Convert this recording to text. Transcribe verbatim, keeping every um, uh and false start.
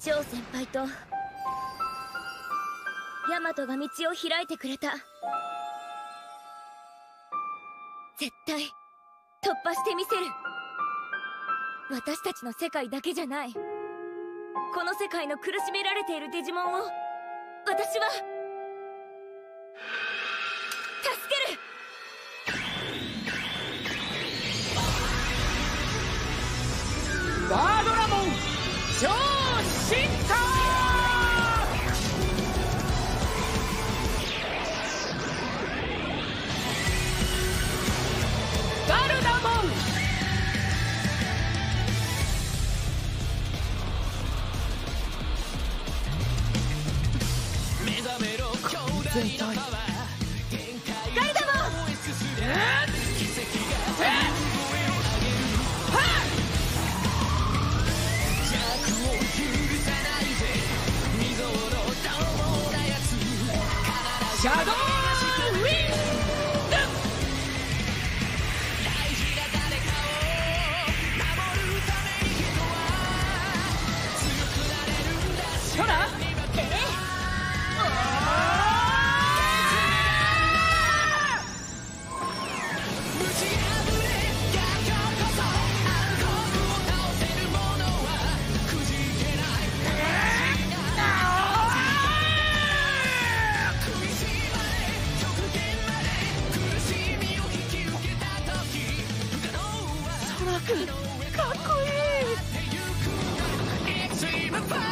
張先輩とヤマトが道を開いてくれた。絶対突破してみせる。私たちの世界だけじゃない、この世界の苦しめられているデジモンを私は助ける。 バードラモン超進化。ガルダモン全体ガルダモン、シャドウウィンド。ほら、ええ、かっこいい。